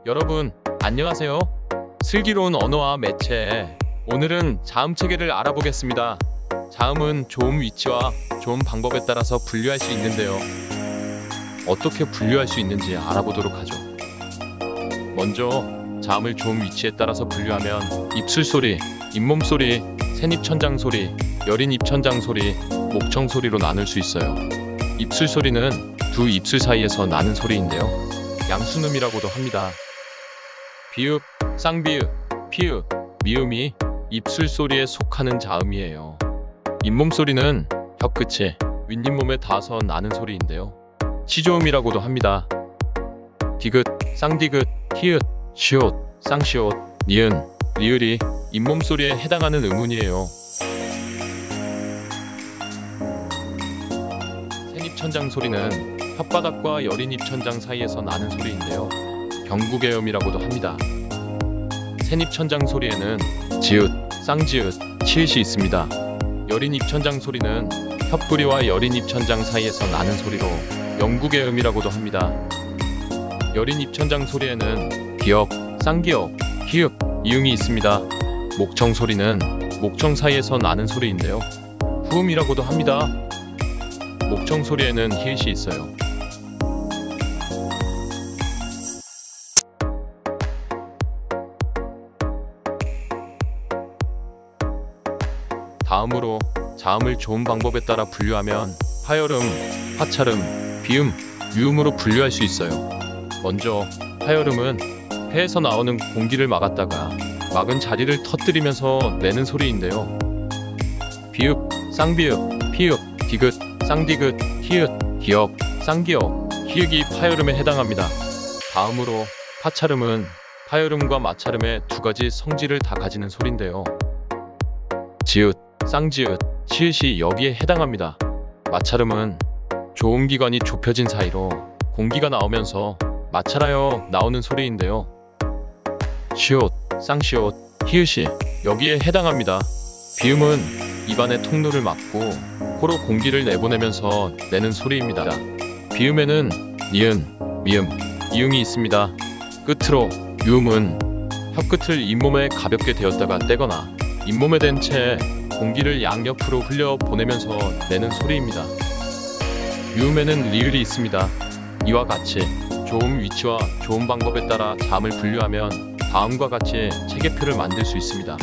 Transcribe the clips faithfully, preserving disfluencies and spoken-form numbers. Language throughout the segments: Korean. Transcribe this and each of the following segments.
여러분, 안녕하세요. 슬기로운 언어와 매체. 오늘은 자음 체계를 알아보겠습니다. 자음은 좋은 위치와 좋은 방법에 따라서 분류할 수 있는데요. 어떻게 분류할 수 있는지 알아보도록 하죠. 먼저 자음을 좋은 위치에 따라서 분류하면 입술 소리, 잇몸 소리, 새입천장 소리, 여린 입천장 소리, 목청 소리로 나눌 수 있어요. 입술 소리는 두 입술 사이에서 나는 소리인데요. 양순음이라고도 합니다. 비읍, 쌍비읍, 피읍, 미음이 입술 소리에 속하는 자음이에요. 잇몸 소리는 혀 끝이 윗잇몸에 닿아서 나는 소리인데요. 시조음이라고도 합니다. 디귿, 쌍디귿, 히읗, 시옷, 쌍시옷, 니은, 리을이 잇몸 소리에 해당하는 음운이에요. 새입천장 소리는 혓바닥과 여린 입천장 사이에서 나는 소리인데요. 경구개음이라고도 합니다. 새입천장 소리에는 지읒, 쌍지읒, 치읒이 있습니다. 여린 입천장 소리는 혓부리와 여린 입천장 사이에서 나는 소리로 영구개음이라고도 합니다. 여린 입천장 소리에는 기역, 쌍기역, 히읗, 이응이 있습니다. 목청 소리는 목청 사이에서 나는 소리인데요. 후음이라고도 합니다. 목청 소리에는 히읗이 있어요. 다음으로 자음을 좋은 방법에 따라 분류하면 하여름, 하차름, 비음, 유음으로 분류할 수 있어요. 먼저 하여름은 폐에서 나오는 공기를 막았다가 막은 자리를 터뜨리면서 내는 소리인데요. 비읍, 쌍비읍, 피읍, 디귿, 쌍디귿, 히읗, 기역, 쌍기역, 히읗이 파여름에 해당합니다. 다음으로 하차름은 파여름과 마차름의 두 가지 성질을 다 가지는 소리인데요. 지읒, 쌍지읒, 치읒이 여기에 해당합니다. 마차름은 조음기관이 좁혀진 사이로 공기가 나오면서 마찰하여 나오는 소리인데요. 시옷, 쌍시옷, 히읗이 여기에 해당합니다. 비음은 입안의 통로를 막고 코로 공기를 내보내면서 내는 소리입니다. 비음에는 니은, 미음, 이응이 있습니다. 끝으로 유음은 혀끝을 잇몸에 가볍게 대었다가 떼거나 잇몸에 댄 채 공기를 양옆으로 흘려 보내면서 내는 소리입니다. 유음에는 리을이 있습니다. 이와 같이 좋은 위치와 좋은 방법에 따라 자음을 분류하면 다음과 같이 체계표를 만들 수 있습니다.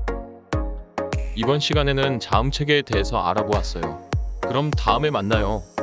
이번 시간에는 자음 체계에 대해서 알아보았어요. 그럼 다음에 만나요.